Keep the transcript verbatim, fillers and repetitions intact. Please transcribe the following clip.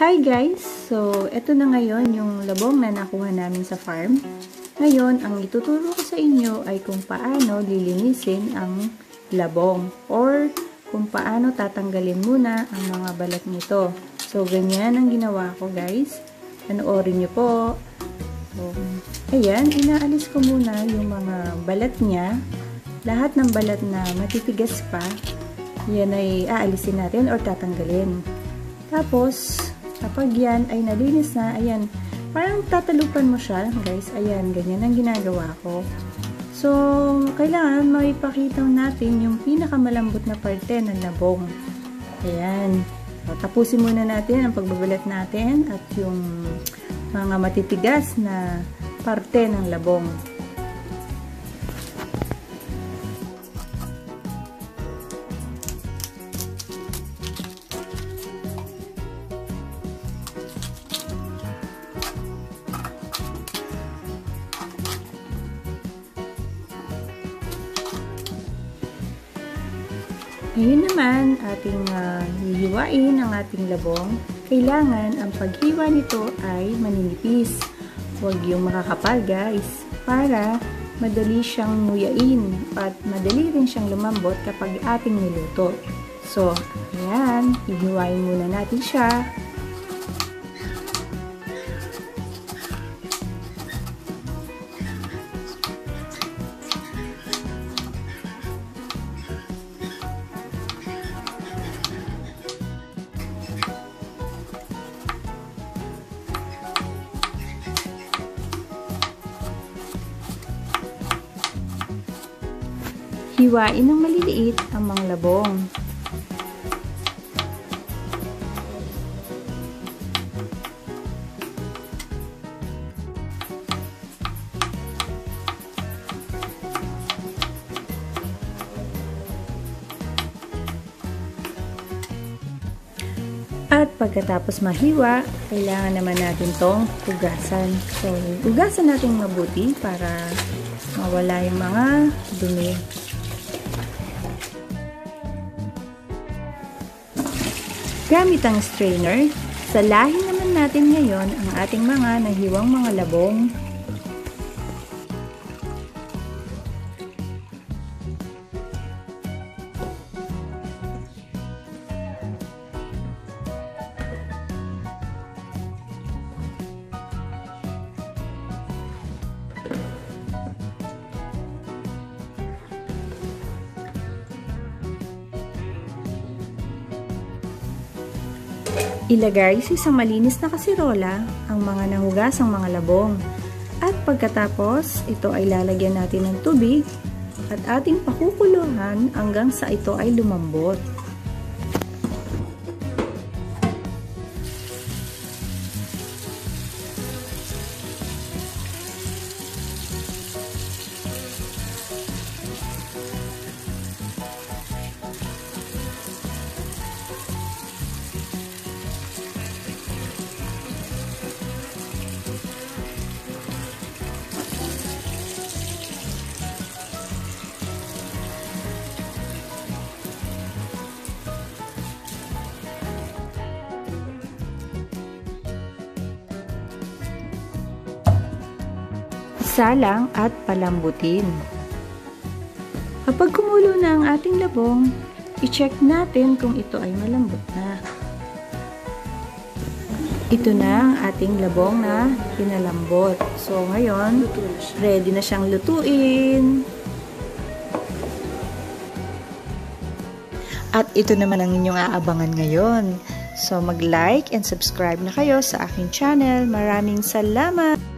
Hi guys! So, eto na ngayon yung labong na nakuha namin sa farm. Ngayon, ang ituturo ko sa inyo ay kung paano lilinisin ang labong or kung paano tatanggalin muna ang mga balat nito. So, ganyan ang ginawa ko guys. Panoorin nyo po. So, ayan, inaalis ko muna yung mga balat niya. Lahat ng balat na matitigas pa, yan ay aalisin natin or tatanggalin. Tapos, kapag yan ay nalinis na, ayan, parang tatalupan mo siya, guys. Ayan, ganyan ang ginagawa ko. So, kailangan maipakita natin yung pinakamalambot na parte ng labong. Ayan. So, tapusin muna natin ang pagbabalat natin at yung mga matitigas na parte ng labong. Ngayon naman, ating uh, hihiwain ang ating labong. Kailangan ang paghiwa nito ay maninipis. Huwag yung makakapal guys, para madali siyang nguyain at madali rin siyang lumambot kapag ating niluto. So, ayan, hihiwain muna natin siya. Hiwain ng maliliit ang mga labong. At pagkatapos mahiwa, kailangan naman natin tong hugasan. So, hugasan natin mabuti para mawala yung mga dumi. Gamit ang strainer, salahin naman natin ngayon ang ating mga nahiwang mga labong. Ilagay sa isang malinis na kasirola ang mga nahugasang mga labong. At pagkatapos, ito ay lalagyan natin ng tubig at ating pakukuluhan hanggang sa ito ay lumambot. Salang at palambutin. Kapag kumulo na ang ating labong, i-check natin kung ito ay malambot na. Ito na ang ating labong na pinalambot. So ngayon, ready na siyang lutuin. At ito naman ang inyong aabangan ngayon. So mag-like and subscribe na kayo sa aking channel. Maraming salamat!